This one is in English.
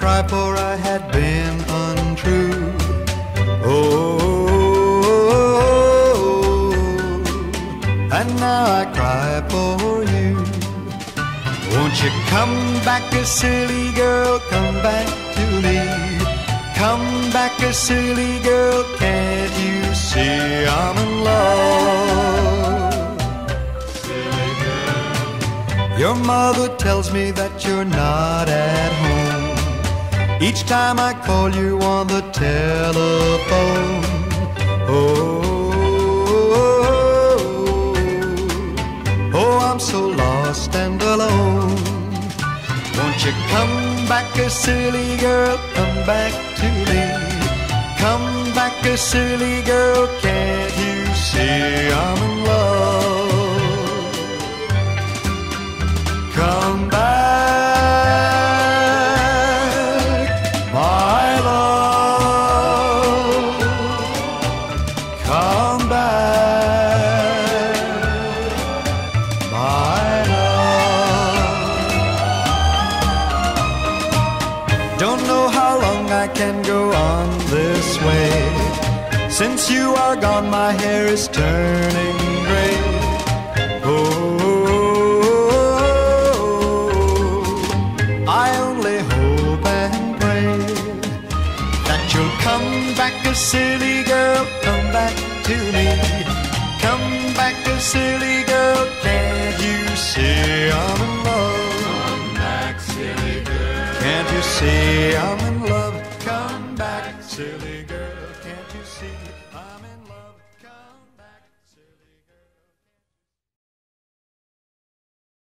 cry, for I had been untrue. Oh, and now I cry for you. Won't you come back, a silly girl, come back to me. Come back, a silly girl, can't you see I'm in love? Silly girl. Your mother tells me that you're not at home. Each time I call you on the telephone. Oh, I'm so lost and alone. Won't you come back, a silly girl, come back to me. Come back, a silly girl, can't you see I'm in love? Come back, my love. Come back, my love. Don't know how long I can go on this way. Since you are gone, my hair is turning gray. Oh, I only hope and pray that you'll come back, a silly girl, come back to me. Come back, a silly girl, can't you see I'm in love? Come back, silly girl. Can't you see I'm in love? Come back, silly girl, can't you see